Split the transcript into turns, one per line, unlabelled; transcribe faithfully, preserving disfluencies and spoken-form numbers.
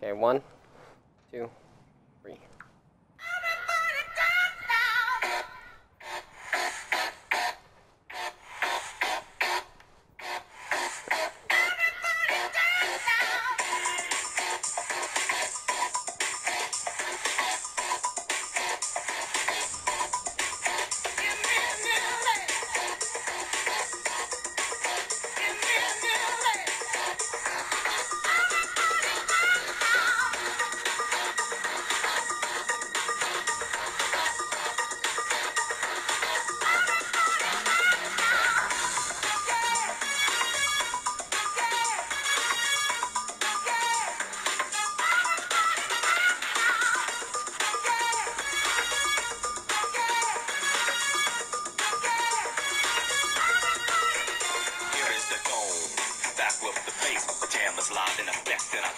Okay, one, two, three.
Back with the bass, the jam is live in effect, and I